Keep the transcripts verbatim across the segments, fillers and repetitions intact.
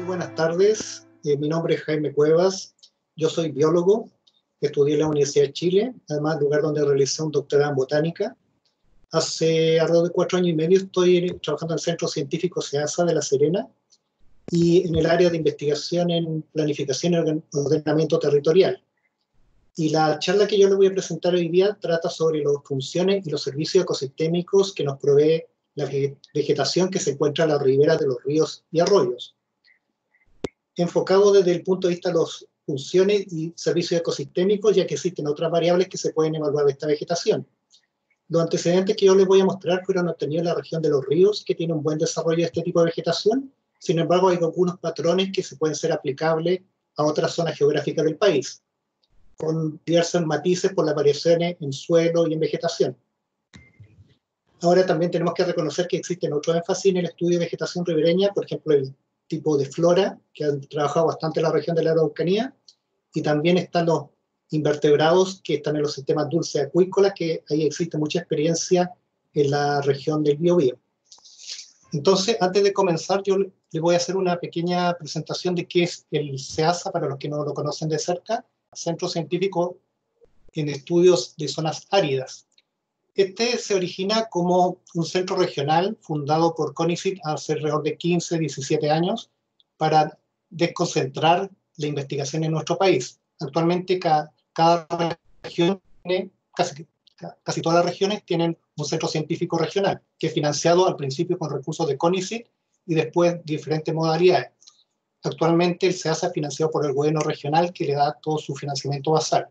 Muy buenas tardes, eh, mi nombre es Jaime Cuevas, yo soy biólogo, estudié en la Universidad de Chile, además lugar donde realicé un doctorado en botánica. Hace alrededor de cuatro años y medio estoy trabajando en el Centro Científico SEASA de La Serena y en el área de investigación en planificación y ordenamiento territorial. Y la charla que yo les voy a presentar hoy día trata sobre las funciones y los servicios ecosistémicos que nos provee la vegetación que se encuentra a la ribera de los ríos y arroyos, enfocado desde el punto de vista de las funciones y servicios ecosistémicos, ya que existen otras variables que se pueden evaluar de esta vegetación. Los antecedentes que yo les voy a mostrar fueron obtenidos en la región de los ríos, que tiene un buen desarrollo de este tipo de vegetación. Sin embargo, hay algunos patrones que se pueden ser aplicables a otras zonas geográficas del país, con diversos matices por las variaciones en suelo y en vegetación. Ahora también tenemos que reconocer que existen otros énfasis en el estudio de vegetación ribereña, por ejemplo, el tipo de flora, que han trabajado bastante en la región de la Araucanía, y también están los invertebrados que están en los sistemas dulces acuícolas, que ahí existe mucha experiencia en la región del Biobío. Entonces, antes de comenzar, yo les voy a hacer una pequeña presentación de qué es el SEASA, para los que no lo conocen de cerca, Centro Científico en Estudios de Zonas Áridas. Este se origina como un centro regional fundado por CONICET hace alrededor de quince, diecisiete años para desconcentrar la investigación en nuestro país. Actualmente cada, cada región, tiene, casi, casi todas las regiones tienen un centro científico regional, que es financiado al principio con recursos de CONICET y después diferentes modalidades. Actualmente el SEASA es financiado por el gobierno regional, que le da todo su financiamiento basal.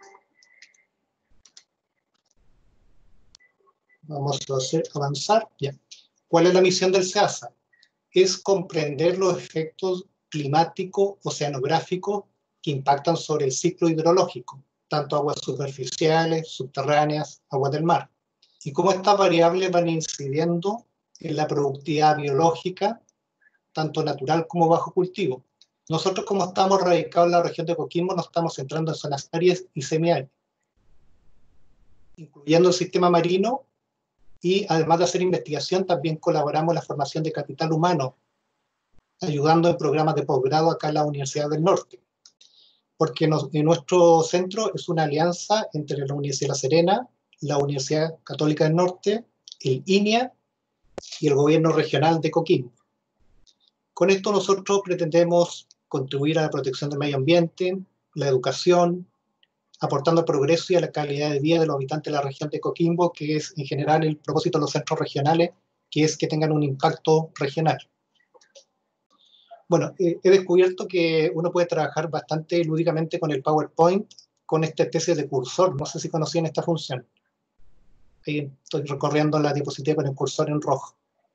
Vamos a hacer avanzar. Ya. ¿Cuál es la misión del SEASA? Es comprender los efectos climáticos, oceanográficos que impactan sobre el ciclo hidrológico, tanto aguas superficiales, subterráneas, aguas del mar, y cómo estas variables van incidiendo en la productividad biológica, tanto natural como bajo cultivo. Nosotros, como estamos radicados en la región de Coquimbo, nos estamos centrando en zonas áridas y semiáridas, incluyendo el sistema marino. Y además de hacer investigación, también colaboramos en la formación de capital humano, ayudando en programas de posgrado acá en la Universidad del Norte. Porque nos, en nuestro centro es una alianza entre la Universidad de La Serena, la Universidad Católica del Norte, el INEA y el gobierno regional de Coquimbo. Con esto nosotros pretendemos contribuir a la protección del medio ambiente, la educación, aportando progreso y a la calidad de vida de los habitantes de la región de Coquimbo, que es en general el propósito de los centros regionales, que es que tengan un impacto regional. Bueno, eh, he descubierto que uno puede trabajar bastante lúdicamente con el PowerPoint, con esta especie de cursor. No sé si conocían esta función. Ahí estoy recorriendo la diapositiva con el cursor en rojo.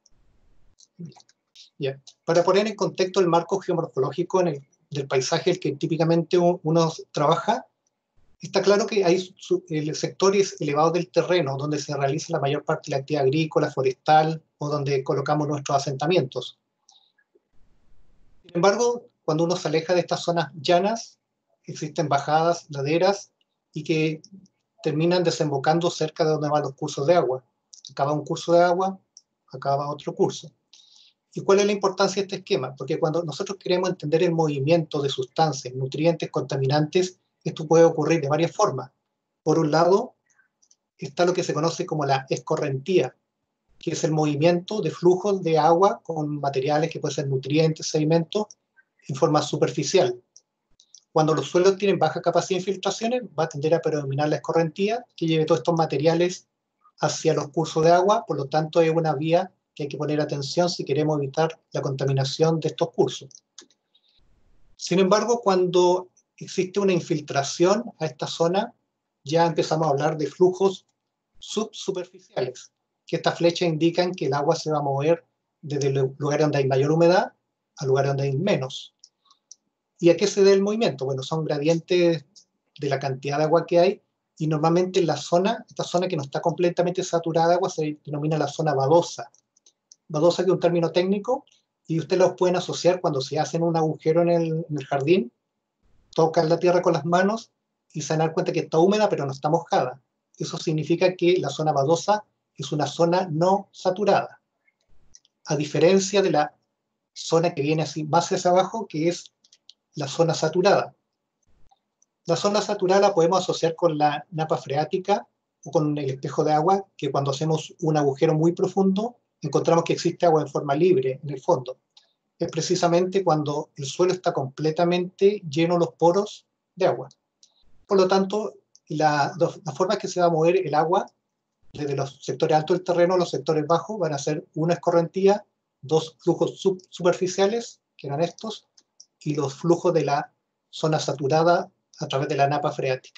Yeah. Para poner en contexto el marco geomorfológico en el, del paisaje el que típicamente uno trabaja, está claro que hay el sectores elevados del terreno donde se realiza la mayor parte de la actividad agrícola, forestal, o donde colocamos nuestros asentamientos. Sin embargo, cuando uno se aleja de estas zonas llanas, existen bajadas, laderas, y que terminan desembocando cerca de donde van los cursos de agua. Acaba un curso de agua, acaba otro curso. ¿Y cuál es la importancia de este esquema? Porque cuando nosotros queremos entender el movimiento de sustancias, nutrientes, contaminantes, esto puede ocurrir de varias formas. Por un lado, está lo que se conoce como la escorrentía, que es el movimiento de flujos de agua con materiales que pueden ser nutrientes, sedimentos, en forma superficial. Cuando los suelos tienen baja capacidad de infiltraciones, va a tender a predominar la escorrentía, que lleve todos estos materiales hacia los cursos de agua. Por lo tanto, es una vía que hay que poner atención si queremos evitar la contaminación de estos cursos. Sin embargo, cuando existe una infiltración a esta zona, ya empezamos a hablar de flujos subsuperficiales, que estas flechas indican que el agua se va a mover desde el lugar donde hay mayor humedad al lugar donde hay menos. ¿Y a qué se debe el movimiento? Bueno, son gradientes de la cantidad de agua que hay, y normalmente en la zona, esta zona que no está completamente saturada de agua, se denomina la zona badosa. Badosa, que es un término técnico, y ustedes los pueden asociar cuando se hacen un agujero en el, en el jardín, tocan la tierra con las manos y se dan cuenta que está húmeda pero no está mojada. Eso significa que la zona badosa es una zona no saturada, a diferencia de la zona que viene así más hacia abajo, que es la zona saturada. La zona saturada la podemos asociar con la napa freática o con el espejo de agua, que cuando hacemos un agujero muy profundo, encontramos que existe agua en forma libre en el fondo. Es precisamente cuando el suelo está completamente lleno los poros de agua. Por lo tanto, la, la forma que se va a mover el agua desde los sectores altos del terreno a los sectores bajos van a ser una escorrentía, dos flujos sub, superficiales, que eran estos, y los flujos de la zona saturada a través de la napa freática.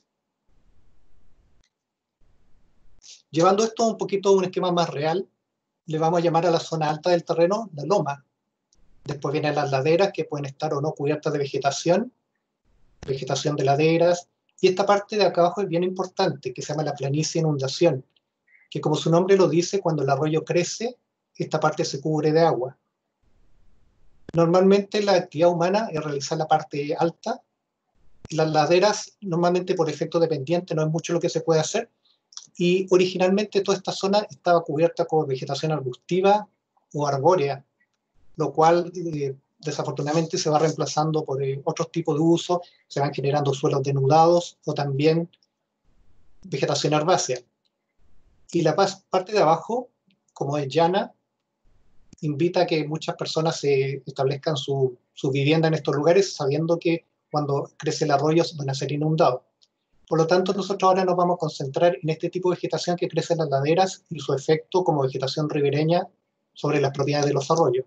Llevando esto un poquito a un esquema más real, le vamos a llamar a la zona alta del terreno la loma. Después vienen las laderas, que pueden estar o no cubiertas de vegetación, vegetación de laderas, y esta parte de acá abajo es bien importante, que se llama la planicie inundación, que como su nombre lo dice, cuando el arroyo crece, esta parte se cubre de agua. Normalmente la actividad humana es realizar la parte alta. Las laderas, normalmente por efecto dependiente, no es mucho lo que se puede hacer, y originalmente toda esta zona estaba cubierta con vegetación arbustiva o arbórea, lo cual eh, desafortunadamente se va reemplazando por eh, otros tipos de uso, se van generando suelos denudados o también vegetación herbácea. Y la parte de abajo, como es llana, invita a que muchas personas se establezcan su, su vivienda en estos lugares, sabiendo que cuando crece el arroyo van a ser inundados. Por lo tanto, nosotros ahora nos vamos a concentrar en este tipo de vegetación que crece en las laderas y su efecto como vegetación ribereña sobre las propiedades de los arroyos.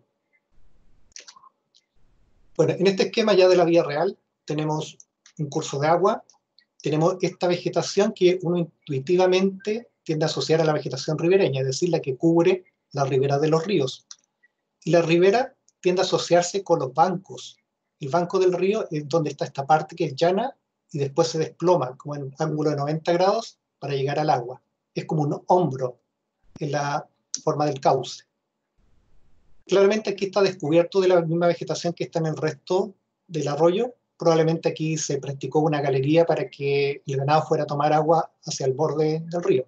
Bueno, en este esquema ya de la vida real tenemos un curso de agua, tenemos esta vegetación que uno intuitivamente tiende a asociar a la vegetación ribereña, es decir, la que cubre la ribera de los ríos. Y la ribera tiende a asociarse con los bancos. El banco del río es donde está esta parte que es llana y después se desploma como en ángulo de noventa grados para llegar al agua. Es como un hombro en la forma del cauce. Claramente aquí está descubierto de la misma vegetación que está en el resto del arroyo. Probablemente aquí se practicó una galería para que el ganado fuera a tomar agua hacia el borde del río.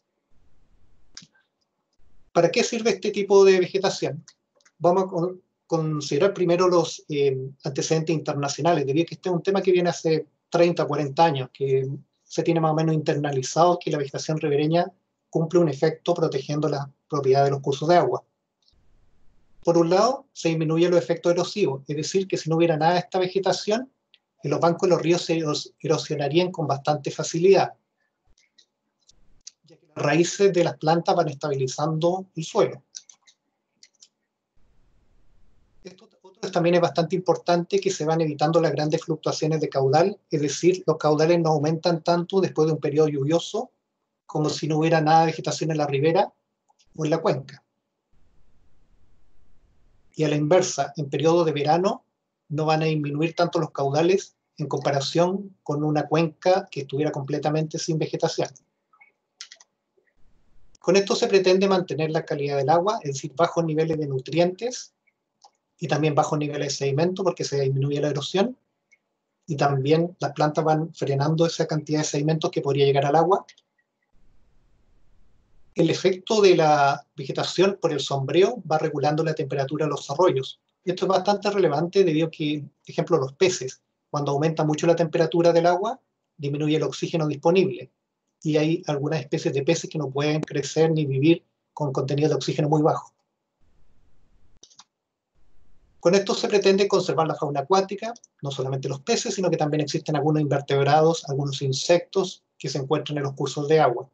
¿Para qué sirve este tipo de vegetación? Vamos a considerar primero los eh, antecedentes internacionales, debido a que este es un tema que viene hace treinta, cuarenta años, que se tiene más o menos internalizado que la vegetación ribereña cumple un efecto protegiendo la propiedad de los cursos de agua. Por un lado, se disminuyen los efectos erosivos, es decir, que si no hubiera nada de esta vegetación, en los bancos de los ríos se erosionarían con bastante facilidad, ya que las raíces de las plantas van estabilizando el suelo. Esto otro también es bastante importante, que se van evitando las grandes fluctuaciones de caudal, es decir, los caudales no aumentan tanto después de un periodo lluvioso como si no hubiera nada de vegetación en la ribera o en la cuenca. Y a la inversa, en periodo de verano no van a disminuir tanto los caudales en comparación con una cuenca que estuviera completamente sin vegetación. Con esto se pretende mantener la calidad del agua, es decir, bajos niveles de nutrientes y también bajos niveles de sedimento porque se disminuye la erosión, y también las plantas van frenando esa cantidad de sedimentos que podría llegar al agua. El efecto de la vegetación por el sombreo va regulando la temperatura de los arroyos. Esto es bastante relevante debido a que, por ejemplo, los peces, cuando aumenta mucho la temperatura del agua, disminuye el oxígeno disponible. Y hay algunas especies de peces que no pueden crecer ni vivir con contenido de oxígeno muy bajo. Con esto se pretende conservar la fauna acuática, no solamente los peces, sino que también existen algunos invertebrados, algunos insectos que se encuentran en los cursos de agua.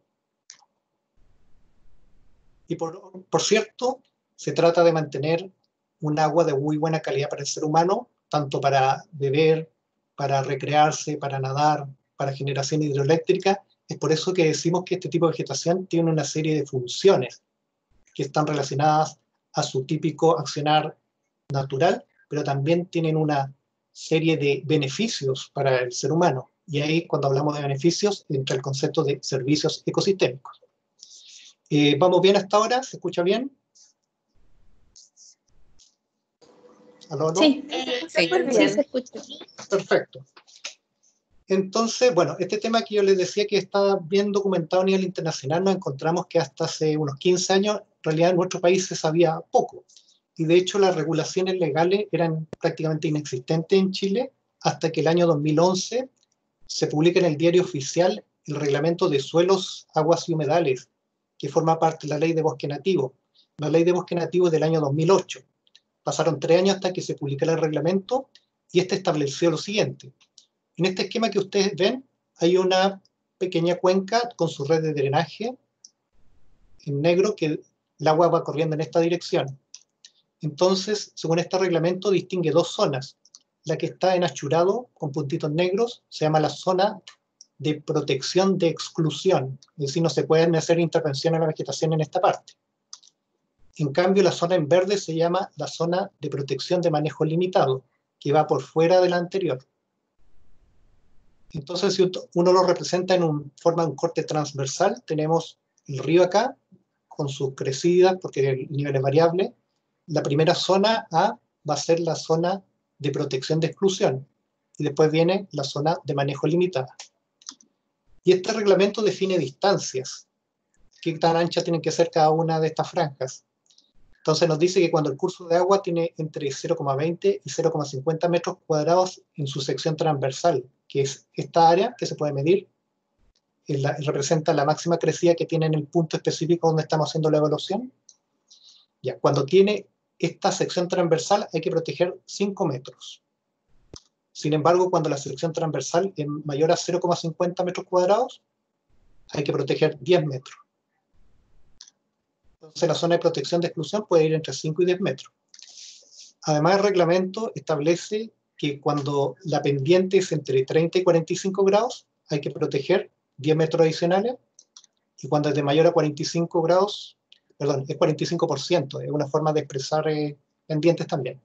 Y por, por cierto, se trata de mantener un agua de muy buena calidad para el ser humano, tanto para beber, para recrearse, para nadar, para generación hidroeléctrica. Es por eso que decimos que este tipo de vegetación tiene una serie de funciones que están relacionadas a su típico accionar natural, pero también tienen una serie de beneficios para el ser humano. Y ahí, cuando hablamos de beneficios, entra el concepto de servicios ecosistémicos. Eh, ¿Vamos bien hasta ahora? ¿Se escucha bien? ¿Aló, aló? Sí, Sí, sí, sí, se escucha. Perfecto. Entonces, bueno, este tema que yo les decía que está bien documentado a nivel internacional, nos encontramos que hasta hace unos quince años, en realidad en nuestro país se sabía poco. y de hecho las regulaciones legales eran prácticamente inexistentes en Chile hasta que el año dos mil once se publica en el Diario Oficial el Reglamento de Suelos, Aguas y Humedales, que forma parte de la Ley de Bosque Nativo. La Ley de Bosque Nativo es del año dos mil ocho. Pasaron tres años hasta que se publicara el reglamento y este estableció lo siguiente. En este esquema que ustedes ven, hay una pequeña cuenca con su red de drenaje en negro que el agua va corriendo en esta dirección. Entonces, según este reglamento, distingue dos zonas. La que está en achurado con puntitos negros se llama la zona de protección de exclusión. Es decir, no se pueden hacer intervenciones a la vegetación en esta parte. En cambio, la zona en verde se llama la zona de protección de manejo limitado, que va por fuera de la anterior. Entonces, si uno lo representa en un, forma de un corte transversal, tenemos el río acá, con sus crecidas, porque el nivel es variable. La primera zona A va a ser la zona de protección de exclusión, y después viene la zona de manejo limitado. Y este reglamento define distancias, qué tan ancha tienen que ser cada una de estas franjas. Entonces nos dice que cuando el curso de agua tiene entre cero coma veinte y cero coma cincuenta metros cuadrados en su sección transversal, que es esta área que se puede medir, la, representa la máxima crecida que tiene en el punto específico donde estamos haciendo la evaluación. Ya, cuando tiene esta sección transversal hay que proteger cinco metros. Sin embargo, cuando la sección transversal es mayor a cero coma cincuenta metros cuadrados, hay que proteger diez metros. Entonces la zona de protección de exclusión puede ir entre cinco y diez metros. Además, el reglamento establece que cuando la pendiente es entre treinta y cuarenta y cinco grados, hay que proteger diez metros adicionales, y cuando es de mayor a cuarenta y cinco grados, perdón, es cuarenta y cinco por ciento, es una forma de expresar eh, pendientes también.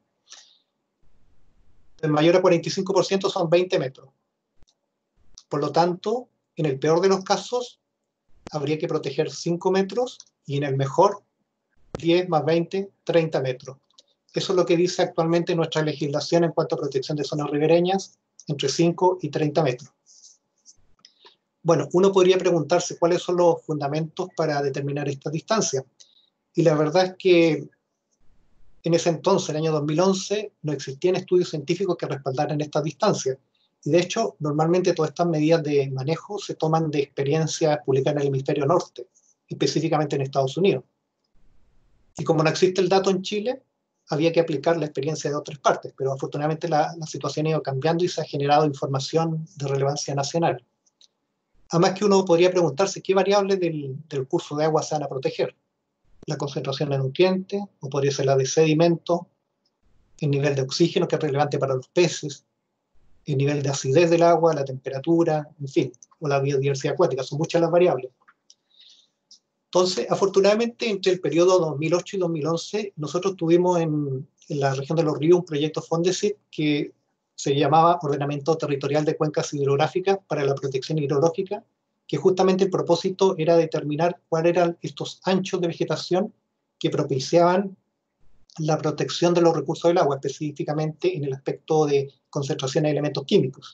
De mayor a cuarenta y cinco por ciento son veinte metros. Por lo tanto, en el peor de los casos, habría que proteger cinco metros, y en el mejor, diez más veinte, treinta metros. Eso es lo que dice actualmente nuestra legislación en cuanto a protección de zonas ribereñas, entre cinco y treinta metros. Bueno, uno podría preguntarse cuáles son los fundamentos para determinar esta distancia. Y la verdad es que en ese entonces, en el año dos mil once, no existían estudios científicos que respaldaran esta distancia. Y de hecho, normalmente todas estas medidas de manejo se toman de experiencias publicadas en el hemisferio norte, específicamente en Estados Unidos. Y como no existe el dato en Chile, había que aplicar la experiencia de otras partes, pero afortunadamente la, la situación ha ido cambiando y se ha generado información de relevancia nacional. Además que uno podría preguntarse qué variables del, del curso de agua se van a proteger. La concentración de nutrientes, o podría ser la de sedimento, el nivel de oxígeno, que es relevante para los peces, el nivel de acidez del agua, la temperatura, en fin, o la biodiversidad acuática, son muchas las variables. Entonces, afortunadamente, entre el periodo dos mil ocho y dos mil once, nosotros tuvimos en, en la región de Los Ríos un proyecto FONDESIT que se llamaba Ordenamiento Territorial de Cuencas Hidrográficas para la Protección Hidrológica, que justamente el propósito era determinar cuáles eran estos anchos de vegetación que propiciaban la protección de los recursos del agua, específicamente en el aspecto de concentración de elementos químicos.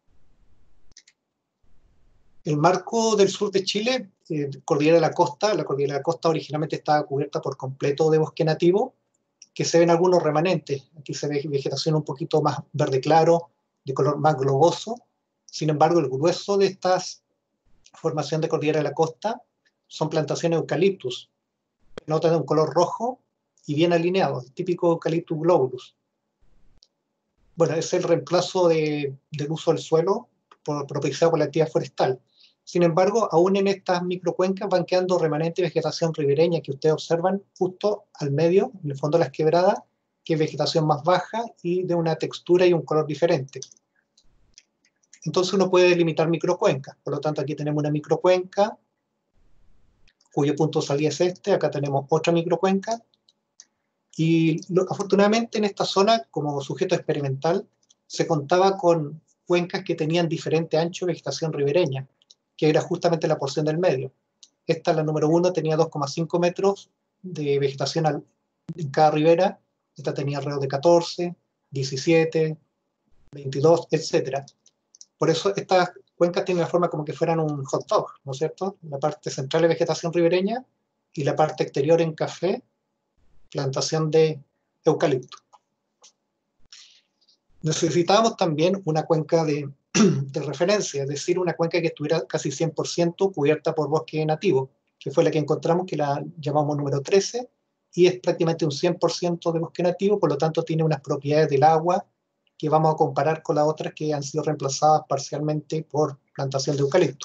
El marco del sur de Chile, eh, Cordillera de la Costa, la Cordillera de la Costa originalmente estaba cubierta por completo de bosque nativo, que se ven algunos remanentes. Aquí se ve vegetación un poquito más verde claro, de color más globoso. Sin embargo, el grueso de estas formación de Cordillera de la Costa son plantaciones de eucaliptus, notan de un color rojo y bien alineado, el típico Eucalyptus globulus. Bueno, es el reemplazo de, del uso del suelo por, propiciado por la actividad forestal. Sin embargo, aún en estas microcuencas van quedando remanente vegetación ribereña que ustedes observan justo al medio, en el fondo de las quebradas, que es vegetación más baja y de una textura y un color diferente. Entonces uno puede delimitar microcuencas. Por lo tanto, aquí tenemos una microcuenca cuyo punto de salida es este. Acá tenemos otra microcuenca. Y lo, afortunadamente en esta zona, como sujeto experimental, se contaba con cuencas que tenían diferente ancho de vegetación ribereña, que era justamente la porción del medio. Esta, la número uno, tenía dos coma cinco metros de vegetación al, en cada ribera. Esta tenía alrededor de catorce, diecisiete, veintidós, etcétera. Por eso estas cuencas tienen la forma como que fueran un hot dog, ¿no es cierto? La parte central de vegetación ribereña y la parte exterior en café, plantación de eucalipto. Necesitábamos también una cuenca de, de referencia, es decir, una cuenca que estuviera casi cien por ciento cubierta por bosque nativo, que fue la que encontramos, que la llamamos número trece, y es prácticamente un cien por ciento de bosque nativo, por lo tanto tiene unas propiedades del agua que vamos a comparar con las otras que han sido reemplazadas parcialmente por plantación de eucalipto.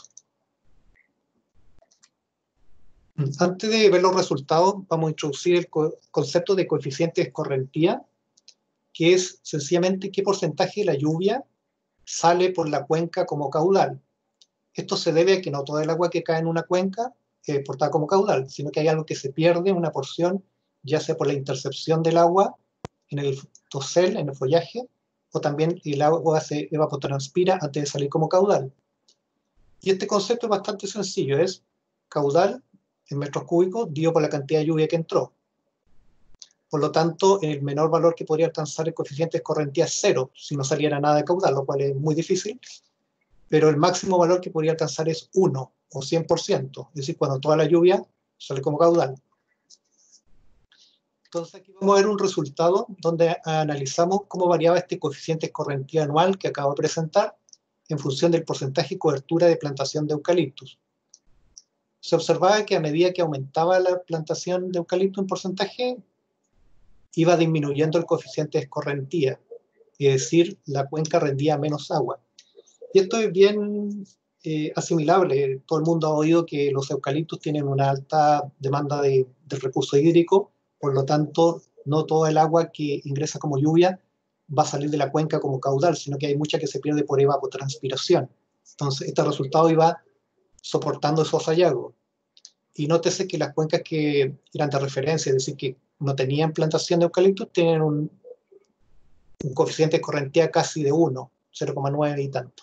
Antes de ver los resultados, vamos a introducir el co concepto de coeficiente de escorrentía, que es sencillamente qué porcentaje de la lluvia sale por la cuenca como caudal. Esto se debe a que no toda el agua que cae en una cuenca es portada como caudal, sino que hay algo que se pierde, una porción, ya sea por la intercepción del agua en el dosel, en el follaje, o también el agua se evapotranspira antes de salir como caudal. Y este concepto es bastante sencillo, es caudal en metros cúbicos dividido por la cantidad de lluvia que entró. Por lo tanto, el menor valor que podría alcanzar el coeficiente de escorrentía es cero, si no saliera nada de caudal, lo cual es muy difícil. Pero el máximo valor que podría alcanzar es uno, o cien por ciento, es decir, cuando toda la lluvia sale como caudal. Entonces aquí vamos a ver un resultado donde analizamos cómo variaba este coeficiente de escorrentía anual que acabo de presentar en función del porcentaje de cobertura de plantación de eucaliptus. Se observaba que a medida que aumentaba la plantación de eucalipto en porcentaje, iba disminuyendo el coeficiente de escorrentía, es decir, la cuenca rendía menos agua. Y esto es bien eh, asimilable. Todo el mundo ha oído que los eucaliptos tienen una alta demanda de, de recurso hídrico, por lo tanto, no toda el agua que ingresa como lluvia va a salir de la cuenca como caudal, sino que hay mucha que se pierde por evapotranspiración. Entonces, este resultado iba soportando esos hallazgos. Y nótese que las cuencas que eran de referencia, es decir, que no tenían plantación de eucaliptos, tienen un, un coeficiente de escorrentía casi de uno, cero coma nueve y tanto.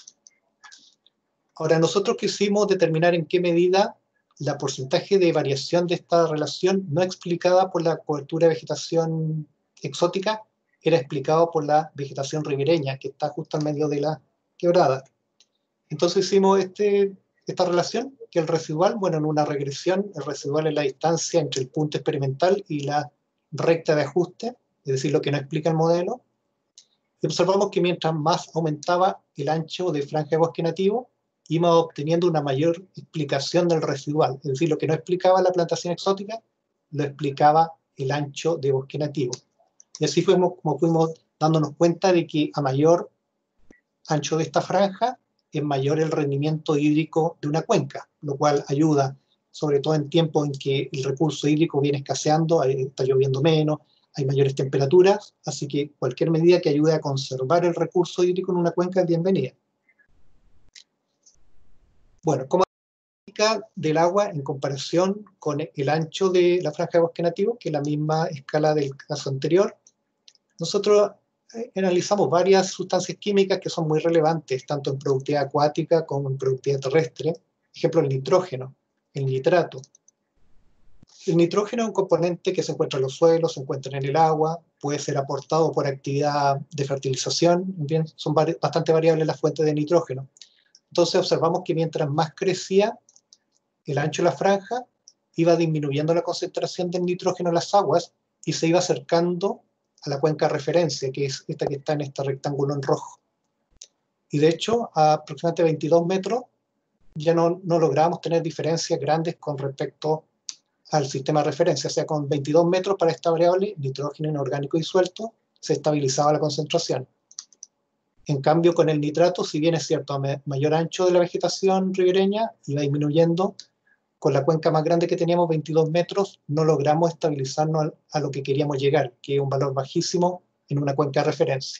Ahora, nosotros quisimos determinar en qué medida la porcentaje de variación de esta relación no explicada por la cobertura de vegetación exótica era explicado por la vegetación ribereña, que está justo en medio de la quebrada. Entonces hicimos este, esta relación, que el residual, bueno, en una regresión, el residual es la distancia entre el punto experimental y la recta de ajuste, es decir, lo que no explica el modelo. Y observamos que mientras más aumentaba el ancho de franja de bosque nativo, íbamos obteniendo una mayor explicación del residual. Es decir, lo que no explicaba la plantación exótica, lo explicaba el ancho de bosque nativo. Y así fuimos como fuimos dándonos cuenta de que a mayor ancho de esta franja, es mayor el rendimiento hídrico de una cuenca, lo cual ayuda, sobre todo en tiempos en que el recurso hídrico viene escaseando, está lloviendo menos, hay mayores temperaturas, así que cualquier medida que ayude a conservar el recurso hídrico en una cuenca es bienvenida. Bueno, ¿cómo es la dinámica del agua en comparación con el ancho de la franja de bosque nativo, que es la misma escala del caso anterior? Nosotros eh, analizamos varias sustancias químicas que son muy relevantes, tanto en productividad acuática como en productividad terrestre. Ejemplo, el nitrógeno, el nitrato. El nitrógeno es un componente que se encuentra en los suelos, se encuentra en el agua, puede ser aportado por actividad de fertilización, bien, son vari- bastante variables las fuentes de nitrógeno. Entonces observamos que mientras más crecía el ancho de la franja, iba disminuyendo la concentración del nitrógeno en las aguas y se iba acercando a la cuenca de referencia, que es esta que está en este rectángulo en rojo. Y de hecho, a aproximadamente veintidós metros, ya no, no lográbamos tener diferencias grandes con respecto al sistema de referencia. O sea, con veintidós metros para esta variable, nitrógeno inorgánico disuelto, se estabilizaba la concentración. En cambio, con el nitrato, si bien es cierto, a mayor ancho de la vegetación ribereña, iba disminuyendo. Con la cuenca más grande que teníamos, veintidós metros, no logramos estabilizarnos a lo que queríamos llegar, que es un valor bajísimo en una cuenca de referencia.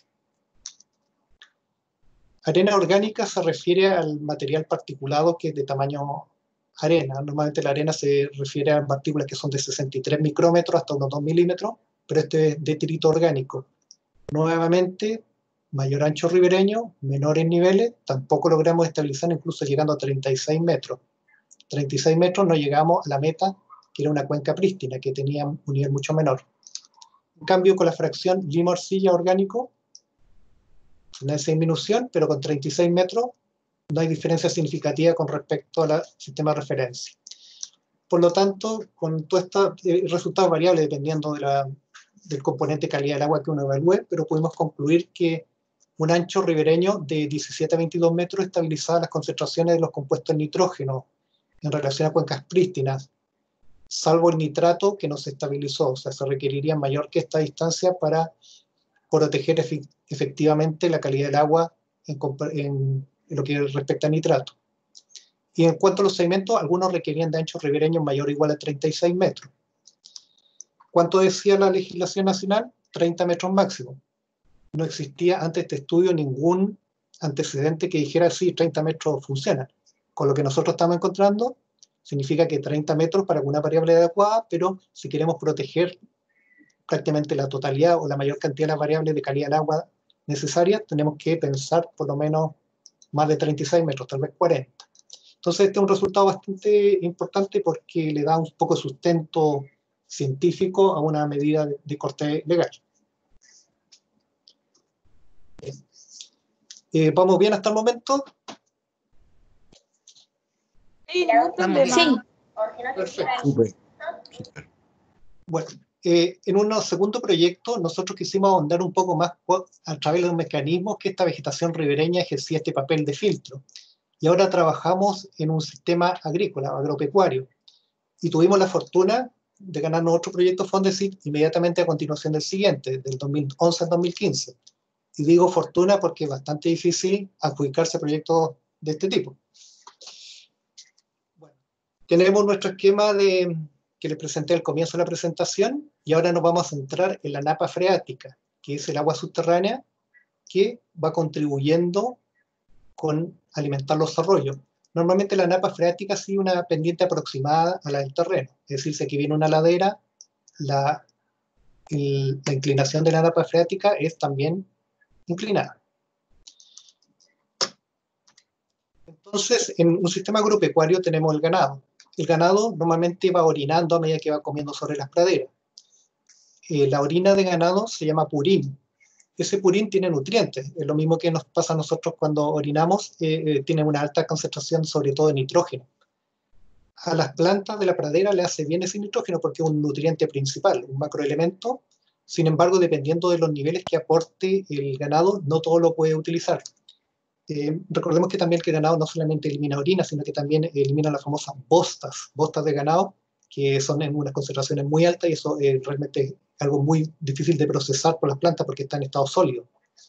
Arena orgánica se refiere al material particulado que es de tamaño arena. Normalmente la arena se refiere a partículas que son de sesenta y tres micrómetros hasta unos dos milímetros, pero este es detrito orgánico. Nuevamente, mayor ancho ribereño, menores niveles, tampoco logramos estabilizar, incluso llegando a treinta y seis metros. treinta y seis metros no llegamos a la meta, que era una cuenca prístina, que tenía un nivel mucho menor. En cambio, con la fracción Lima-Arcilla orgánico, tendencia de disminución, pero con treinta y seis metros no hay diferencia significativa con respecto al sistema de referencia. Por lo tanto, con todos estos resultados variables, dependiendo de la, del componente calidad del agua que uno evalúe, pero pudimos concluir que un ancho ribereño de diecisiete a veintidós metros estabilizaba las concentraciones de los compuestos nitrógenos en relación a cuencas prístinas, salvo el nitrato que no se estabilizó, o sea, se requeriría mayor que esta distancia para proteger efe efectivamente la calidad del agua en, en, en lo que respecta a nitrato. Y en cuanto a los sedimentos, algunos requerían de anchos ribereños mayor o igual a treinta y seis metros. ¿Cuánto decía la legislación nacional? treinta metros máximo. No existía antes de este estudio ningún antecedente que dijera sí, treinta metros funcionan. Con lo que nosotros estamos encontrando, significa que treinta metros para alguna variable adecuada, pero si queremos proteger prácticamente la totalidad o la mayor cantidad de las variables de calidad del agua necesarias, tenemos que pensar por lo menos más de treinta y seis metros, tal vez cuarenta. Entonces este es un resultado bastante importante porque le da un poco de sustento científico a una medida de, de corte legal. Eh, ¿Vamos bien hasta el momento? Sí, no problema. Sí. Perfecto. Súper. Bueno, eh, en un segundo proyecto nosotros quisimos ahondar un poco más a través de los mecanismos que esta vegetación ribereña ejercía este papel de filtro. Y ahora trabajamos en un sistema agrícola, agropecuario. Y tuvimos la fortuna de ganarnos otro proyecto Fondesit inmediatamente a continuación del siguiente, del dos mil once al dos mil quince. Y digo fortuna porque es bastante difícil adjudicarse a proyectos de este tipo. Bueno, tenemos nuestro esquema de, que les presenté al comienzo de la presentación, y ahora nos vamos a centrar en la napa freática, que es el agua subterránea que va contribuyendo con alimentar los arroyos. Normalmente la napa freática sigue una pendiente aproximada a la del terreno, es decir, si aquí viene una ladera, la, el, la inclinación de la napa freática es también inclinada. Entonces, en un sistema agropecuario tenemos el ganado. El ganado normalmente va orinando a medida que va comiendo sobre las praderas. Eh, la orina de ganado se llama purín. Ese purín tiene nutrientes, es lo mismo que nos pasa a nosotros cuando orinamos, eh, eh, tiene una alta concentración sobre todo de nitrógeno. A las plantas de la pradera le hace bien ese nitrógeno porque es un nutriente principal, un macroelemento. Sin embargo, dependiendo de los niveles que aporte el ganado, no todo lo puede utilizar. Eh, recordemos que también que el ganado no solamente elimina orina, sino que también elimina las famosas bostas, bostas de ganado, que son en unas concentraciones muy altas, y eso eh, realmente es algo muy difícil de procesar por las plantas porque está en estado sólido.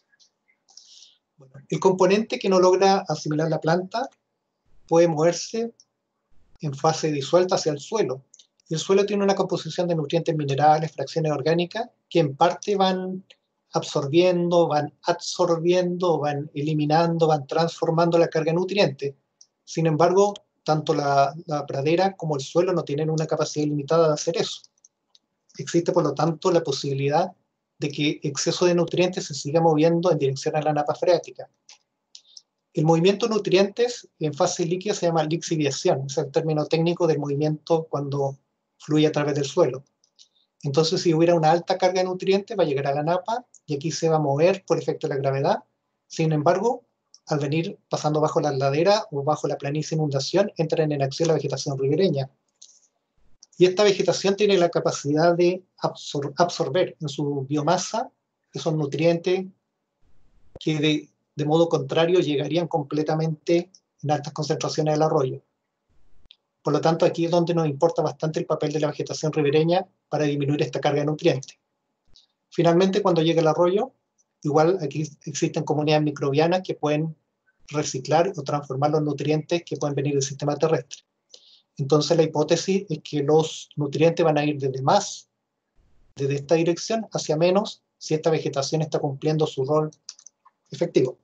Bueno, el componente que no logra asimilar la planta puede moverse en fase disuelta hacia el suelo. Y el suelo tiene una composición de nutrientes minerales, fracciones orgánicas, que en parte van absorbiendo, van absorbiendo, van eliminando, van transformando la carga de nutrientes. Sin embargo, tanto la, la pradera como el suelo no tienen una capacidad limitada de hacer eso. Existe, por lo tanto, la posibilidad de que exceso de nutrientes se siga moviendo en dirección a la napa freática. El movimiento de nutrientes en fase líquida se llama lixiviación, es el término técnico del movimiento cuando fluye a través del suelo. Entonces, si hubiera una alta carga de nutrientes, va a llegar a la napa y aquí se va a mover por efecto de la gravedad. Sin embargo, al venir pasando bajo la ladera o bajo la planicie de inundación, entran en acción la vegetación ribereña. Y esta vegetación tiene la capacidad de absor absorber en su biomasa esos nutrientes que de, de modo contrario llegarían completamente en altas concentraciones al arroyo. Por lo tanto, aquí es donde nos importa bastante el papel de la vegetación ribereña para disminuir esta carga de nutrientes. Finalmente, cuando llega el arroyo, igual aquí existen comunidades microbianas que pueden reciclar o transformar los nutrientes que pueden venir del sistema terrestre. Entonces la hipótesis es que los nutrientes van a ir desde más, desde esta dirección, hacia menos, si esta vegetación está cumpliendo su rol efectivo.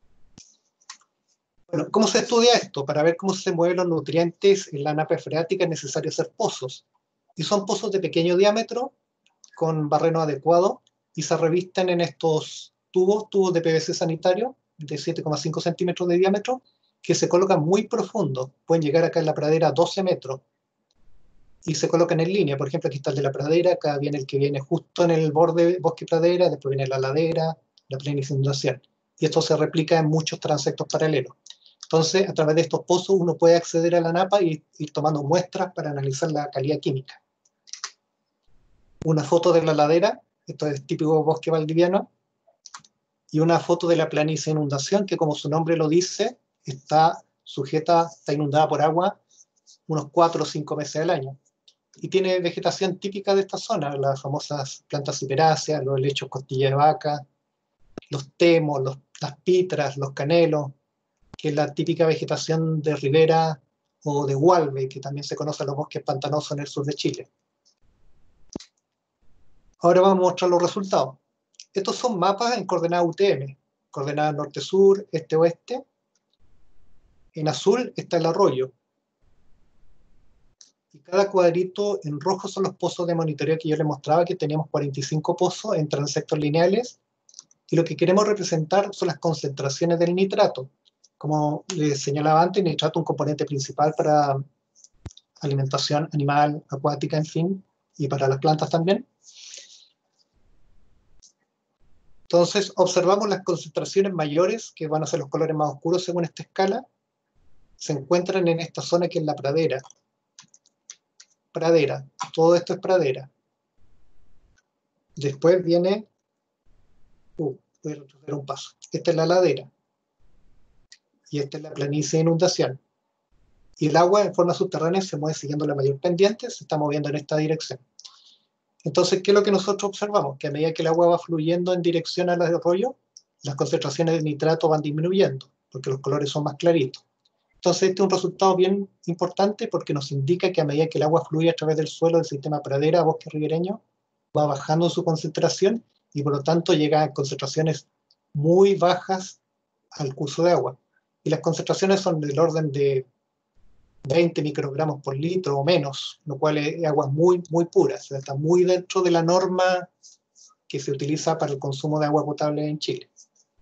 Bueno, ¿cómo se estudia esto? Para ver cómo se mueven los nutrientes en la napa freática es necesario hacer pozos. Y son pozos de pequeño diámetro, con barreno adecuado, y se revisten en estos tubos, tubos de P V C sanitario, de siete coma cinco centímetros de diámetro, que se colocan muy profundo, pueden llegar acá en la pradera a doce metros, y se colocan en línea. Por ejemplo, aquí está el de la pradera, acá viene el que viene justo en el borde bosque-pradera, después viene la ladera, la planicie de inundación, y esto se replica en muchos transectos paralelos. Entonces, a través de estos pozos uno puede acceder a la napa y ir tomando muestras para analizar la calidad química. Una foto de la ladera esto es típico bosque valdiviano, y una foto de la planicie de inundación, que como su nombre lo dice, está sujeta, está inundada por agua unos cuatro o cinco meses al año. Y tiene vegetación típica de esta zona, las famosas plantas ciperáceas, los helechos costilla de vaca, los temos, los, las pitras, los canelos, que es la típica vegetación de ribera o de Hualve, que también se conoce en los bosques pantanosos en el sur de Chile. Ahora vamos a mostrar los resultados. Estos son mapas en coordenadas U T M, coordenadas norte-sur, este-oeste. En azul está el arroyo. Y cada cuadrito en rojo son los pozos de monitoreo que yo les mostraba, que teníamos cuarenta y cinco pozos en transectos lineales. Y lo que queremos representar son las concentraciones del nitrato. Como les señalaba antes, el nitrato es un componente principal para alimentación animal, acuática, en fin, y para las plantas también. Entonces, observamos las concentraciones mayores, que van a ser los colores más oscuros según esta escala, se encuentran en esta zona que es la pradera. Pradera, todo esto es pradera. Después viene, uh, voy a retroceder un paso, esta es la ladera, y esta es la planicie de inundación. Y el agua en forma subterránea se mueve siguiendo la mayor pendiente, se está moviendo en esta dirección. Entonces, ¿qué es lo que nosotros observamos? Que a medida que el agua va fluyendo en dirección al arroyo, las concentraciones de nitrato van disminuyendo, porque los colores son más claritos. Entonces, este es un resultado bien importante porque nos indica que a medida que el agua fluye a través del suelo del sistema pradera, bosque ribereño, va bajando su concentración y por lo tanto llega a concentraciones muy bajas al curso de agua. Y las concentraciones son del orden de veinte microgramos por litro o menos, lo cual es agua muy, muy pura, o sea, está muy dentro de la norma que se utiliza para el consumo de agua potable en Chile.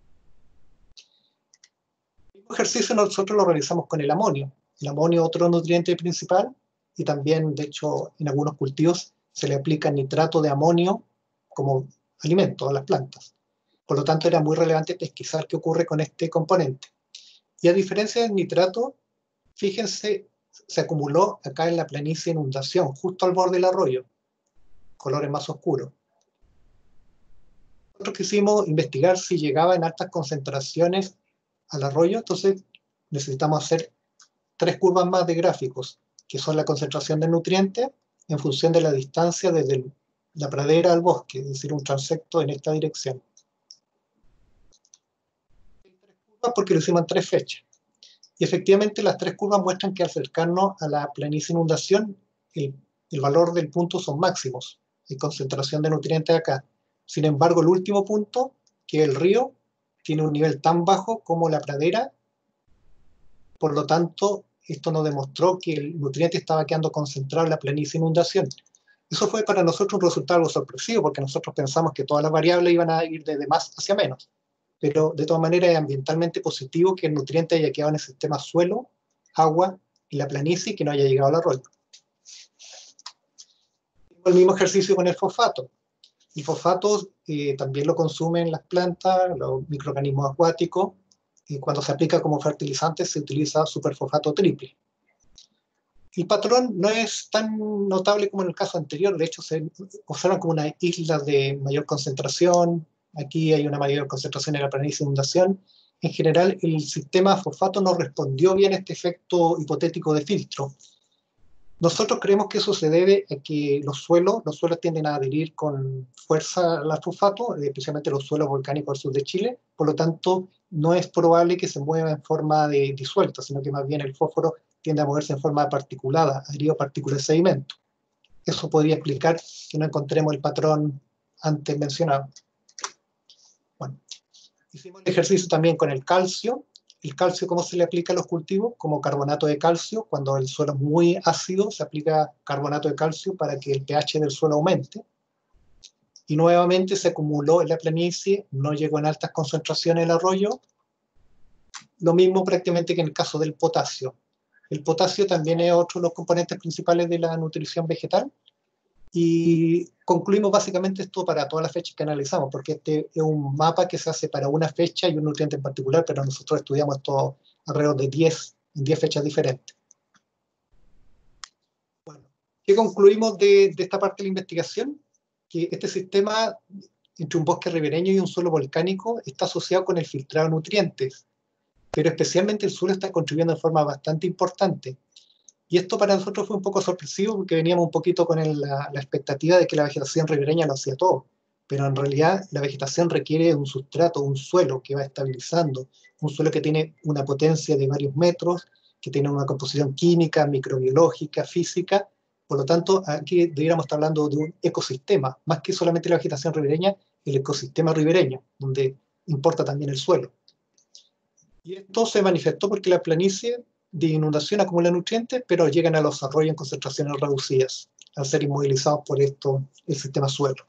El ejercicio nosotros lo realizamos con el amonio. El amonio es otro nutriente principal y también, de hecho, en algunos cultivos se le aplica nitrato de amonio como alimento a las plantas. Por lo tanto, era muy relevante pesquisar qué ocurre con este componente. Y a diferencia del nitrato, fíjense, se acumuló acá en la planicie de inundación, justo al borde del arroyo, colores más oscuros. Nosotros quisimos investigar si llegaba en altas concentraciones al arroyo, entonces necesitamos hacer tres curvas más de gráficos, que son la concentración de nutrientes en función de la distancia desde el, la pradera al bosque, es decir, un transecto en esta dirección. Porque lo hicimos en tres fechas. Y efectivamente las tres curvas muestran que al acercarnos a la planicie de inundación, el, el valor del punto son máximos, hay concentración de nutrientes acá. Sin embargo, el último punto, que es el río, tiene un nivel tan bajo como la pradera, por lo tanto, esto nos demostró que el nutriente estaba quedando concentrado en la planicie de inundación. Eso fue para nosotros un resultado algo sorpresivo, porque nosotros pensamos que todas las variables iban a ir de más hacia menos. Pero de todas maneras es ambientalmente positivo que el nutriente haya quedado en el sistema suelo, agua y la planicie y que no haya llegado al arroyo. El mismo ejercicio con el fosfato. El fosfato eh, también lo consumen las plantas, los microorganismos acuáticos, y cuando se aplica como fertilizante se utiliza superfosfato triple. El patrón no es tan notable como en el caso anterior, de hecho se observan como una isla de mayor concentración, aquí hay una mayor concentración en la planicie de inundación. En general, el sistema fosfato no respondió bien a este efecto hipotético de filtro. Nosotros creemos que eso se debe a que los suelos, los suelos tienden a adherir con fuerza al fosfato, especialmente los suelos volcánicos del sur de Chile, por lo tanto, no es probable que se mueva en forma de disuelta, sino que más bien el fósforo tiende a moverse en forma particulada, adherido a partículas de sedimento. Eso podría explicar que no encontremos el patrón antes mencionado. Bueno, hicimos el ejercicio también con el calcio. El calcio, ¿cómo se le aplica a los cultivos? Como carbonato de calcio. Cuando el suelo es muy ácido, se aplica carbonato de calcio para que el pH del suelo aumente. Y nuevamente se acumuló en la planicie, no llegó en altas concentraciones el arroyo. Lo mismo prácticamente que en el caso del potasio. El potasio también es otro de los componentes principales de la nutrición vegetal. Y concluimos básicamente esto para todas las fechas que analizamos, porque este es un mapa que se hace para una fecha y un nutriente en particular, pero nosotros estudiamos esto alrededor de diez, diez fechas diferentes. Bueno, ¿qué concluimos de, de esta parte de la investigación? que este sistema entre un bosque ribereño y un suelo volcánico está asociado con el filtrado de nutrientes, pero especialmente el suelo está contribuyendo de forma bastante importante. Y esto para nosotros fue un poco sorpresivo porque veníamos un poquito con el, la, la expectativa de que la vegetación ribereña lo hacía todo, pero en realidad la vegetación requiere un sustrato, un suelo que va estabilizando, un suelo que tiene una potencia de varios metros, que tiene una composición química, microbiológica, física. Por lo tanto, aquí deberíamos estar hablando de un ecosistema, más que solamente la vegetación ribereña, el ecosistema ribereño, donde importa también el suelo. Y esto se manifestó porque la planicie de inundación acumula nutrientes, pero llegan a los arroyos en concentraciones reducidas, al ser inmovilizados por esto, el sistema suelo.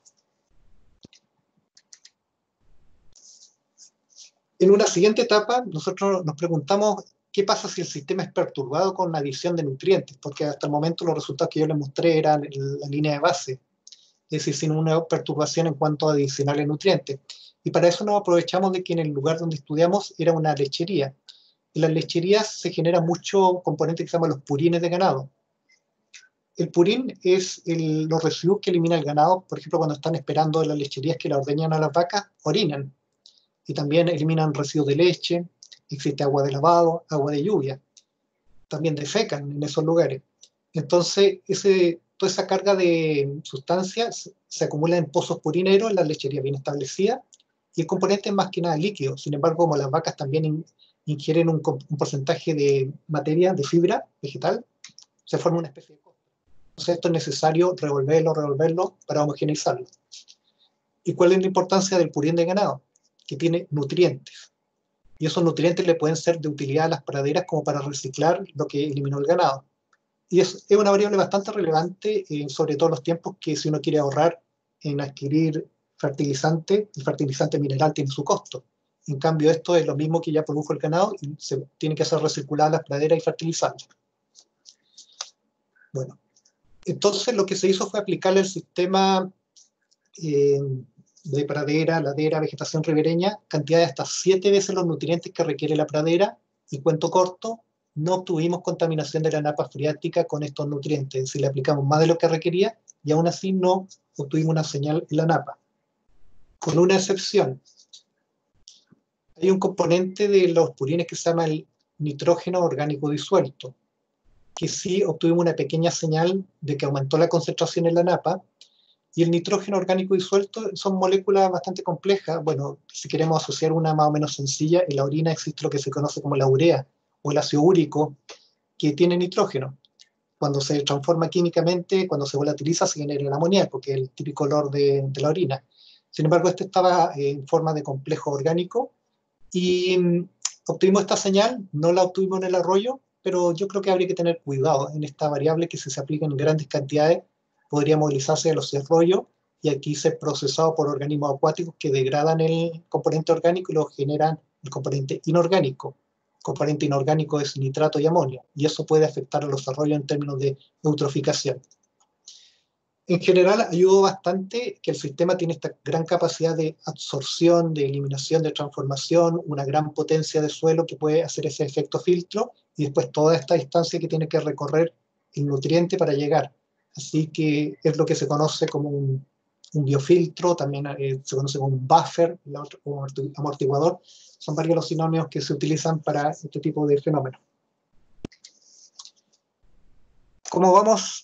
En una siguiente etapa, nosotros nos preguntamos qué pasa si el sistema es perturbado con la adición de nutrientes, porque hasta el momento los resultados que yo les mostré eran la línea de base, es decir, sin una perturbación en cuanto a adicionales nutrientes. Y para eso nos aprovechamos de que en el lugar donde estudiamos era una lechería. En las lecherías se genera mucho componente que se llama los purines de ganado. El purín es el, los residuos que elimina el ganado, por ejemplo, cuando están esperando en las lecherías que la ordeñan a las vacas, orinan. Y también eliminan residuos de leche, existe agua de lavado, agua de lluvia. También defecan en esos lugares. Entonces, ese, toda esa carga de sustancias se acumula en pozos purineros, en las lecherías bien establecidas, y el componente es más que nada líquido. Sin embargo, como las vacas también in, ingieren un, un porcentaje de materia, de fibra vegetal, se forma una especie de costra. Entonces, esto es necesario revolverlo, revolverlo para homogeneizarlo. ¿Y cuál es la importancia del purín de ganado? Que tiene nutrientes. Y esos nutrientes le pueden ser de utilidad a las praderas como para reciclar lo que eliminó el ganado. Y es, es una variable bastante relevante, eh, sobre todo en los tiempos que si uno quiere ahorrar en adquirir fertilizante, el fertilizante mineral tiene su costo. En cambio, esto es lo mismo que ya produjo el ganado y se tiene que hacer recircular las praderas y fertilizarlas. Bueno, entonces lo que se hizo fue aplicarle el sistema eh, de pradera, ladera, vegetación ribereña, cantidad de hasta siete veces los nutrientes que requiere la pradera, y cuento corto, no obtuvimos contaminación de la napa freática con estos nutrientes. Si le aplicamos más de lo que requería, y aún así no obtuvimos una señal en la napa. Con una excepción. Hay un componente de los purines que se llama el nitrógeno orgánico disuelto, que sí obtuvimos una pequeña señal de que aumentó la concentración en la napa. Y el nitrógeno orgánico disuelto son moléculas bastante complejas. Bueno, si queremos asociar una más o menos sencilla, en la orina existe lo que se conoce como la urea o el ácido úrico, que tiene nitrógeno. Cuando se transforma químicamente, cuando se volatiliza, se genera el amoníaco, que es el típico olor de, de la orina. Sin embargo, este estaba en forma de complejo orgánico y mm, obtuvimos esta señal, no la obtuvimos en el arroyo, pero yo creo que habría que tener cuidado en esta variable que si se aplica en grandes cantidades podría movilizarse a los arroyos y aquí ser procesado por organismos acuáticos que degradan el componente orgánico y lo generan el componente inorgánico. El componente inorgánico es nitrato y amonio, y eso puede afectar a los arroyos en términos de eutroficación. En general, ayudó bastante que el sistema tiene esta gran capacidad de absorción, de eliminación, de transformación, una gran potencia de suelo que puede hacer ese efecto filtro, y después toda esta distancia que tiene que recorrer el nutriente para llegar. Así que es lo que se conoce como un, un biofiltro, también eh, se conoce como un buffer, como amortiguador. Son varios los sinónimos que se utilizan para este tipo de fenómenos. ¿Cómo vamos?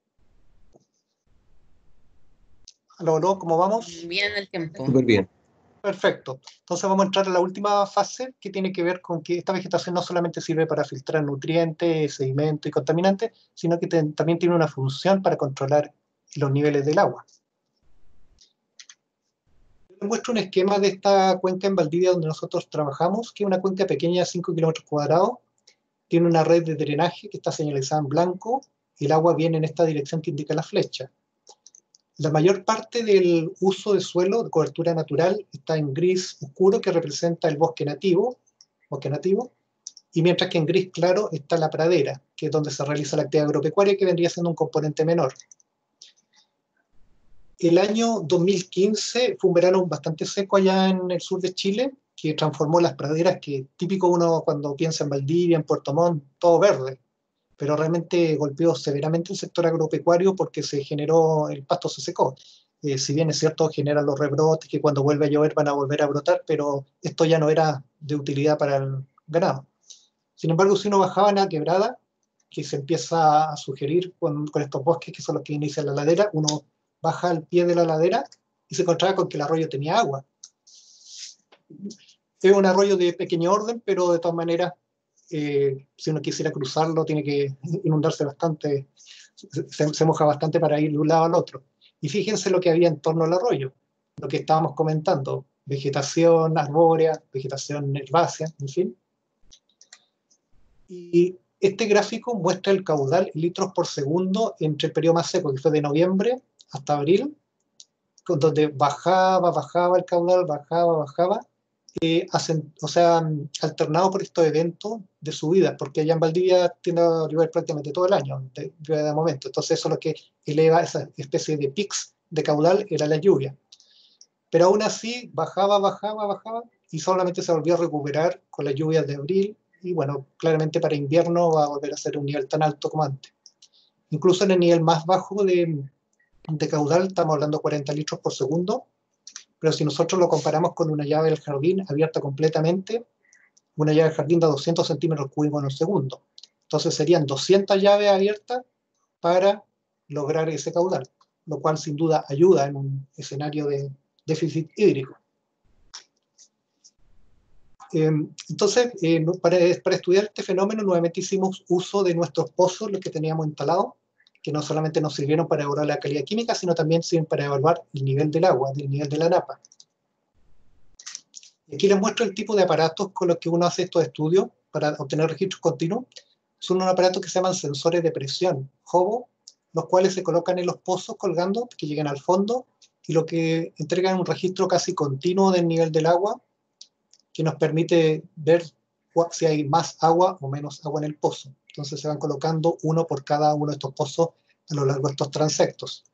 ¿Aló, aló? ¿Cómo vamos? Bien el tiempo. Súper bien. Perfecto. Entonces vamos a entrar a la última fase, que tiene que ver con que esta vegetación no solamente sirve para filtrar nutrientes, sedimentos y contaminantes, sino que te, también tiene una función para controlar los niveles del agua. Les muestro un esquema de esta cuenca en Valdivia donde nosotros trabajamos, que es una cuenca pequeña de cinco kilómetros cuadrados, tiene una red de drenaje que está señalizada en blanco, y el agua viene en esta dirección que indica la flecha. La mayor parte del uso de suelo, de cobertura natural, está en gris oscuro, que representa el bosque nativo, bosque nativo, y mientras que en gris claro está la pradera, que es donde se realiza la actividad agropecuaria, que vendría siendo un componente menor. El año dos mil quince fue un verano bastante seco allá en el sur de Chile, que transformó las praderas, que típico uno cuando piensa en Valdivia, en Puerto Montt, todo verde, pero realmente golpeó severamente el sector agropecuario porque se generó, el pasto se secó. Eh, si bien es cierto, generan los rebrotes, que cuando vuelve a llover van a volver a brotar, pero esto ya no era de utilidad para el ganado. Sin embargo, si uno bajaba en la quebrada, que se empieza a sugerir con, con estos bosques que son los que inician la ladera, uno baja al pie de la ladera y se encontraba con que el arroyo tenía agua. Es un arroyo de pequeño orden, pero de todas maneras, eh, si uno quisiera cruzarlo, tiene que inundarse bastante, se, se moja bastante para ir de un lado al otro. Y fíjense lo que había en torno al arroyo, lo que estábamos comentando, vegetación arbórea, vegetación herbácea, en fin. Y este gráfico muestra el caudal en litros por segundo entre el periodo más seco, que fue de noviembre hasta abril, donde bajaba, bajaba el caudal, bajaba, bajaba, eh, hacen, o sea, alternado por estos eventos de subida, porque allá en Valdivia tiende a llover prácticamente todo el año, de, de momento. Entonces eso es lo que eleva esa especie de pics de caudal, era la lluvia. Pero aún así bajaba, bajaba, bajaba, y solamente se volvió a recuperar con las lluvias de abril, y bueno, claramente para invierno va a volver a ser un nivel tan alto como antes. Incluso en el nivel más bajo de, de caudal estamos hablando de cuarenta litros por segundo, pero si nosotros lo comparamos con una llave del jardín abierta completamente, una llave del jardín da doscientos centímetros cúbicos en un segundo. Entonces serían doscientas llaves abiertas para lograr ese caudal, lo cual sin duda ayuda en un escenario de déficit hídrico. Eh, entonces, eh, para, para estudiar este fenómeno, nuevamente hicimos uso de nuestros pozos, los que teníamos instalados, que no solamente nos sirvieron para evaluar la calidad química, sino también sirven para evaluar el nivel del agua, el nivel de la napa. Y aquí les muestro el tipo de aparatos con los que uno hace estos estudios para obtener registros continuos. Son unos aparatos que se llaman sensores de presión, Hobo, los cuales se colocan en los pozos colgando, que llegan al fondo, y lo que entregan un registro casi continuo del nivel del agua, que nos permite ver si hay más agua o menos agua en el pozo. Entonces se van colocando uno por cada uno de estos pozos a lo largo de estos transectos.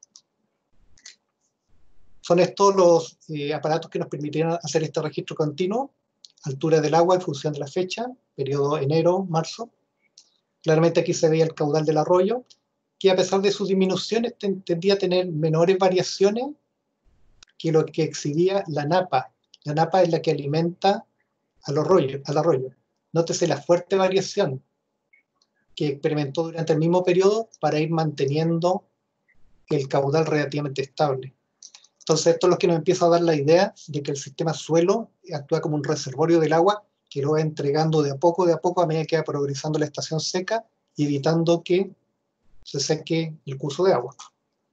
Son estos los eh, aparatos que nos permitieron hacer este registro continuo, altura del agua en función de la fecha, periodo enero, marzo. Claramente aquí se veía el caudal del arroyo, que a pesar de sus disminuciones tendía a tener menores variaciones que lo que exhibía la napa. La napa es la que alimenta al arroyo, al arroyo. Nótese la fuerte variación que experimentó durante el mismo periodo para ir manteniendo el caudal relativamente estable. Entonces esto es lo que nos empieza a dar la idea de que el sistema suelo actúa como un reservorio del agua que lo va entregando de a poco, de a poco, a medida que va progresando la estación seca, evitando que se seque el curso de agua.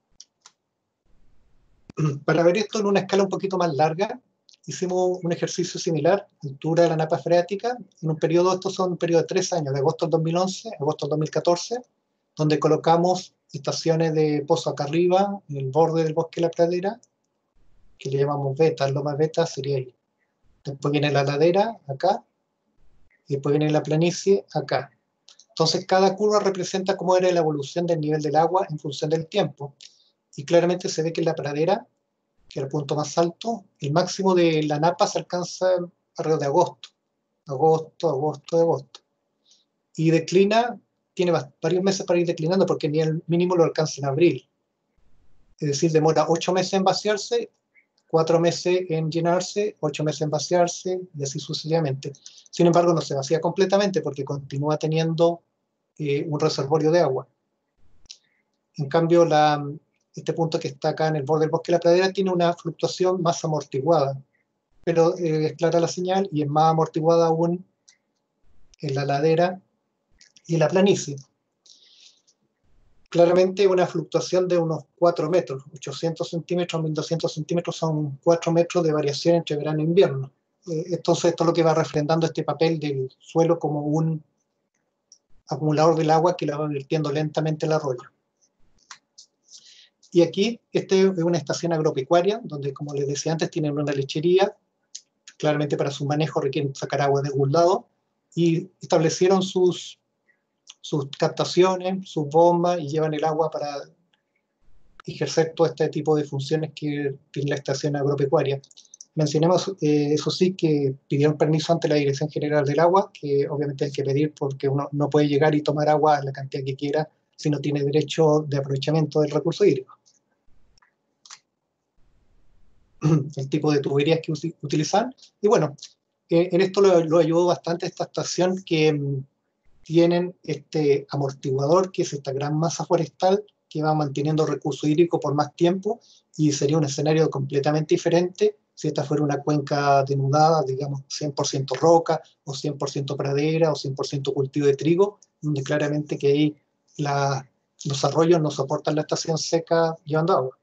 Para ver esto en una escala un poquito más larga, hicimos un ejercicio similar, altura de la napa freática, en un periodo, estos son un periodo de tres años, de agosto del dos mil once a agosto del dos mil catorce, donde colocamos estaciones de pozo acá arriba, en el borde del bosque de la pradera, que le llamamos beta, loma beta sería ahí. Después viene la ladera, acá, y después viene la planicie, acá. Entonces cada curva representa cómo era la evolución del nivel del agua en función del tiempo. Y claramente se ve que en la pradera, que era el punto más alto, el máximo de la napa se alcanza alrededor de agosto. Agosto, agosto, agosto. Y declina, tiene varios meses para ir declinando porque ni el mínimo lo alcanza en abril. Es decir, demora ocho meses en vaciarse, cuatro meses en llenarse, ocho meses en vaciarse, y así sucesivamente. Sin embargo, no se vacía completamente porque continúa teniendo eh, un reservorio de agua. En cambio, la, este punto que está acá en el borde del bosque de la pradera tiene una fluctuación más amortiguada, pero eh, es clara la señal y es más amortiguada aún en la ladera y en la planicie. Claramente una fluctuación de unos cuatro metros, ochocientos centímetros, mil doscientos centímetros son cuatro metros de variación entre verano e invierno. Eh, entonces esto es lo que va refrendando este papel del suelo como un acumulador del agua que la va vertiendo lentamente el arroyo. Y aquí, este es una estación agropecuaria, donde, como les decía antes, tienen una lechería. Claramente para su manejo requieren sacar agua de algún lado. Y establecieron sus, sus captaciones, sus bombas, y llevan el agua para ejercer todo este tipo de funciones que tiene la estación agropecuaria. Mencionemos, eh, eso sí, que pidieron permiso ante la Dirección General del Agua, que obviamente hay que pedir porque uno no puede llegar y tomar agua a la cantidad que quiera si no tiene derecho de aprovechamiento del recurso hídrico. el tipo de tuberías que uti utilizan. Y bueno, eh, en esto lo, lo ayudó bastante esta estación que mm, tienen este amortiguador, que es esta gran masa forestal que va manteniendo recurso hídrico por más tiempo, y sería un escenario completamente diferente si esta fuera una cuenca denudada, digamos cien por ciento roca, o cien por ciento pradera, o cien por ciento cultivo de trigo, donde claramente que ahí la, los arroyos no soportan la estación seca llevando agua.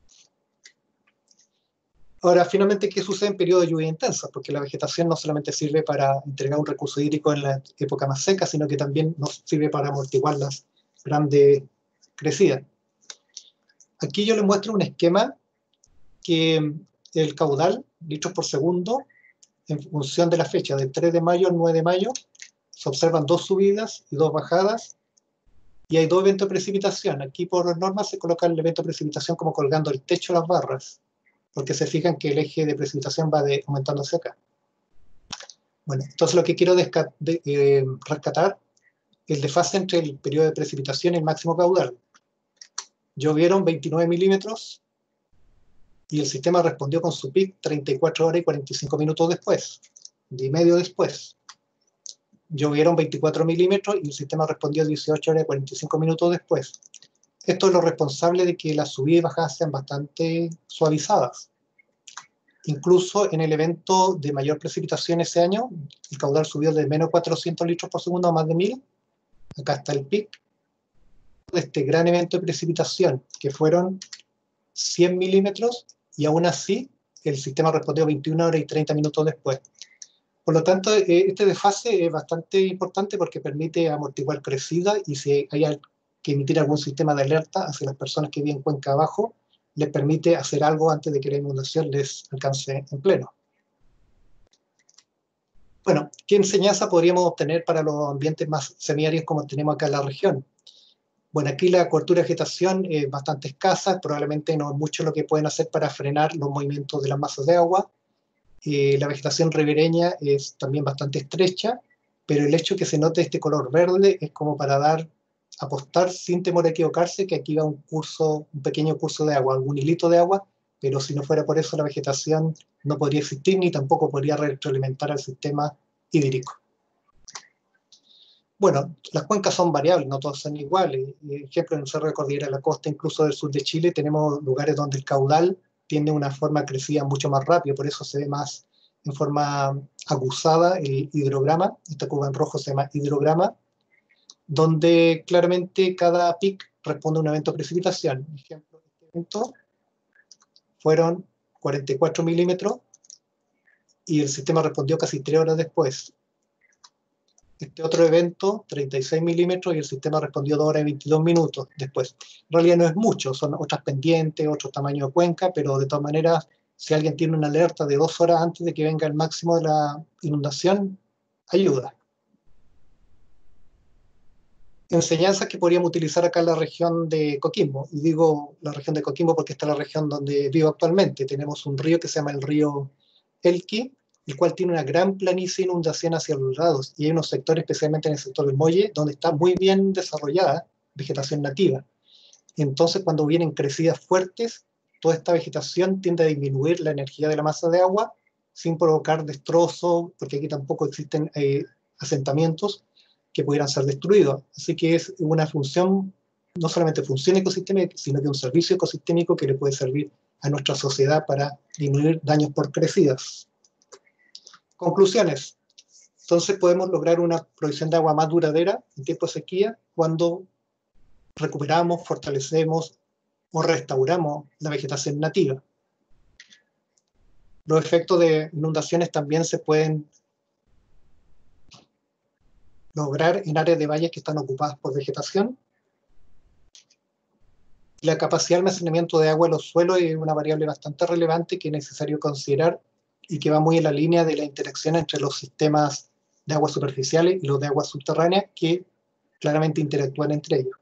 Ahora, finalmente, ¿qué sucede en periodo de lluvia intensa? Porque la vegetación no solamente sirve para entregar un recurso hídrico en la época más seca, sino que también nos sirve para amortiguar las grandes crecidas. Aquí yo les muestro un esquema que el caudal, litros por segundo, en función de la fecha, del tres de mayo al nueve de mayo, se observan dos subidas y dos bajadas, y hay dos eventos de precipitación. Aquí por norma se coloca el evento de precipitación como colgando el techo de las barras, porque se fijan que el eje de precipitación va de, aumentando hacia acá. Bueno, entonces lo que quiero de, eh, rescatar es el desfase entre el periodo de precipitación y el máximo caudal. Llovieron veintinueve milímetros y el sistema respondió con su pic treinta y cuatro horas y cuarenta y cinco minutos después, de y medio después. Llovieron veinticuatro milímetros y el sistema respondió dieciocho horas y cuarenta y cinco minutos después. Esto es lo responsable de que las subidas y bajadas sean bastante suavizadas. Incluso en el evento de mayor precipitación ese año, el caudal subió de menos cuatrocientos litros por segundo a más de mil. Acá está el pic de este gran evento de precipitación, que fueron cien milímetros, y aún así el sistema respondió veintiuna horas y treinta minutos después. Por lo tanto, este desfase es bastante importante porque permite amortiguar crecidas, y si hay que emitir algún sistema de alerta hacia las personas que viven cuenca abajo, les permite hacer algo antes de que la inundación les alcance en pleno. Bueno, ¿qué enseñanza podríamos obtener para los ambientes más semiáridos como tenemos acá en la región? Bueno, aquí la cobertura de vegetación es bastante escasa, probablemente no es mucho lo que pueden hacer para frenar los movimientos de las masas de agua. Eh, la vegetación ribereña es también bastante estrecha, pero el hecho que se note este color verde es como para dar, apostar sin temor a equivocarse, que aquí va un curso, un pequeño curso de agua, algún hilito de agua, pero si no fuera por eso la vegetación no podría existir ni tampoco podría retroalimentar al sistema hídrico. Bueno, las cuencas son variables, no todas son iguales. Por ejemplo, en el Cerro de Cordillera de la Costa, incluso del sur de Chile, tenemos lugares donde el caudal tiene una forma crecida mucho más rápido, por eso se ve más en forma acusada el hidrograma. Esta curva en rojo se llama hidrograma, donde claramente cada pic responde a un evento de precipitación. Por ejemplo, este evento fueron cuarenta y cuatro milímetros y el sistema respondió casi tres horas después. Este otro evento, treinta y seis milímetros, y el sistema respondió dos horas y veintidós minutos después. En realidad no es mucho, son otras pendientes, otro tamaño de cuenca, pero de todas maneras, si alguien tiene una alerta de dos horas antes de que venga el máximo de la inundación, ayuda. Enseñanzas que podríamos utilizar acá en la región de Coquimbo, y digo la región de Coquimbo porque esta es la región donde vivo actualmente. Tenemos un río que se llama el río Elqui, el cual tiene una gran planicie de inundación hacia los lados, y hay unos sectores, especialmente en el sector del Molle, donde está muy bien desarrollada vegetación nativa. Entonces, cuando vienen crecidas fuertes, toda esta vegetación tiende a disminuir la energía de la masa de agua, sin provocar destrozos, porque aquí tampoco existen eh, asentamientos que pudieran ser destruidos. Así que es una función, no solamente función ecosistémica, sino que un servicio ecosistémico que le puede servir a nuestra sociedad para disminuir daños por crecidas. Conclusiones. Entonces podemos lograr una provisión de agua más duradera en tiempo de sequía cuando recuperamos, fortalecemos o restauramos la vegetación nativa. Los efectos de inundaciones también se pueden lograr en áreas de valles que están ocupadas por vegetación. La capacidad de almacenamiento de agua en los suelos es una variable bastante relevante que es necesario considerar y que va muy en la línea de la interacción entre los sistemas de aguas superficiales y los de aguas subterráneas, que claramente interactúan entre ellos.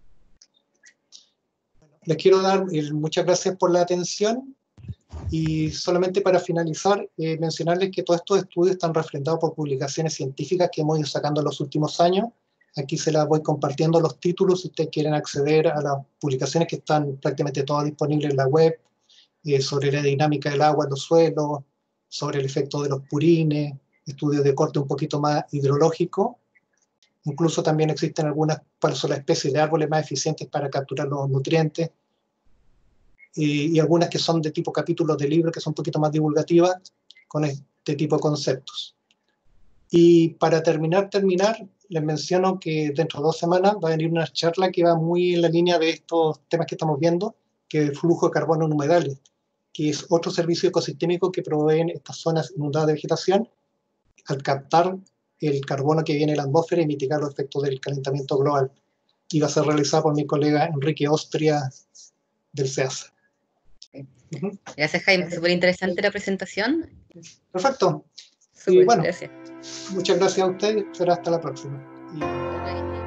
Les quiero dar eh, muchas gracias por la atención, y solamente para finalizar, eh, mencionarles que todos estos estudios están refrendados por publicaciones científicas que hemos ido sacando en los últimos años. Aquí se las voy compartiendo los títulos si ustedes quieren acceder a las publicaciones, que están prácticamente todas disponibles en la web, eh, sobre la dinámica del agua en los suelos, sobre el efecto de los purines, estudios de corte un poquito más hidrológico. Incluso también existen algunas, cuáles son las especies de árboles más eficientes para capturar los nutrientes, y, y algunas que son de tipo capítulos de libros, que son un poquito más divulgativas, con este tipo de conceptos. Y para terminar, terminar, les menciono que dentro de dos semanas va a venir una charla que va muy en la línea de estos temas que estamos viendo, que es el flujo de carbono en humedales, que es otro servicio ecosistémico que proveen estas zonas inundadas de vegetación al captar el carbono que viene de la atmósfera y mitigar los efectos del calentamiento global. Y va a ser realizado por mi colega Enrique Ostria del SEASA. Uh-huh. Gracias, Jaime. Súper interesante la presentación. Perfecto. Súper, y bueno, gracias. Muchas gracias a ustedes. Será hasta la próxima. Y...